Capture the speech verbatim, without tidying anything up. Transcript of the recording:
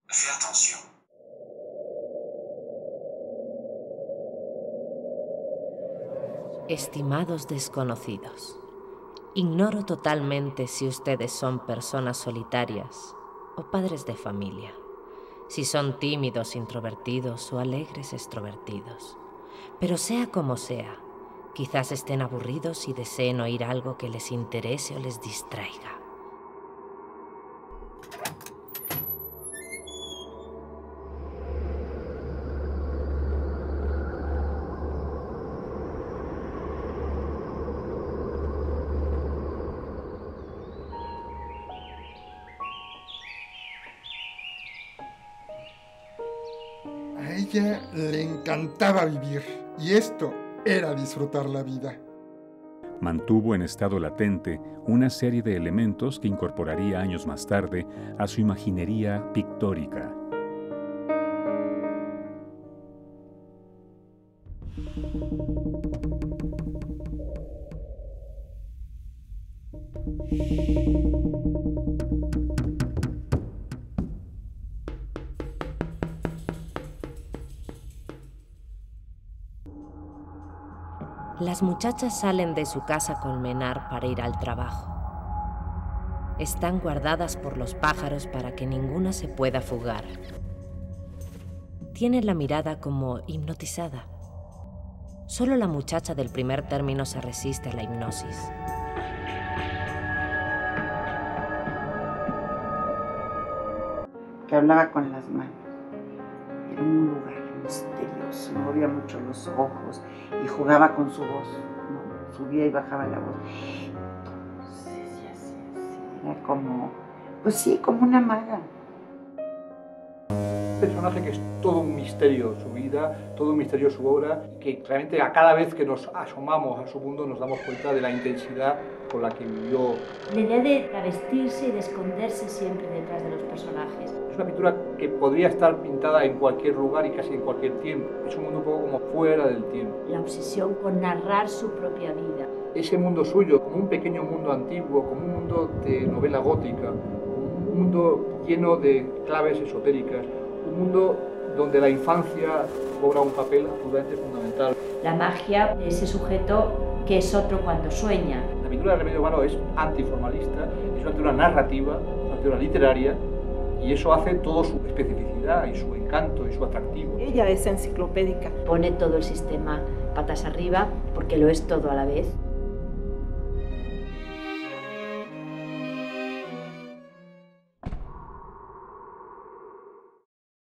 Fais attention. Estimados desconocidos, ignoro totalmente si ustedes son personas solitarias o padres de familia, si son tímidos, introvertidos o alegres, extrovertidos. Pero sea como sea, quizás estén aburridos y deseen oír algo que les interese o les distraiga. A ella le encantaba vivir, y esto era disfrutar la vida. Mantuvo en estado latente una serie de elementos que incorporaría años más tarde a su imaginería pictórica. Las muchachas salen de su casa colmenar para ir al trabajo. Están guardadas por los pájaros para que ninguna se pueda fugar. Tienen la mirada como hipnotizada. Solo la muchacha del primer término se resiste a la hipnosis. Que hablaba con las manos. Era un lugar misterioso, movía mucho los ojos y jugaba con su voz, ¿no? Subía y bajaba la voz. Entonces, sí, así, así. Era como, pues sí, como una maga. Un personaje que es todo un misterio su vida, todo un misterio su obra, que realmente a cada vez que nos asomamos a su mundo nos damos cuenta de la intensidad con la que vivió. La idea de travestirse y de esconderse siempre detrás de los personajes. Es una pintura que podría estar pintada en cualquier lugar y casi en cualquier tiempo. Es un mundo un poco como fuera del tiempo. La obsesión con narrar su propia vida. Ese mundo suyo, como un pequeño mundo antiguo, como un mundo de novela gótica, un mundo lleno de claves esotéricas, un mundo donde la infancia cobra un papel absolutamente fundamental. La magia de ese sujeto que es otro cuando sueña. La pintura de Remedios Varo es antiformalista, es una pintura narrativa, una pintura literaria, y eso hace toda su especificidad y su encanto y su atractivo. Ella es enciclopédica. Pone todo el sistema patas arriba porque lo es todo a la vez.